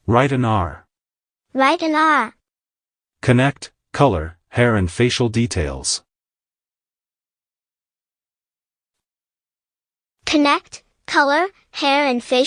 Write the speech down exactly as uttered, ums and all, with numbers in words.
Write an R. Write an R. Connect, color, hair and facial details. Connect, color, hair and facial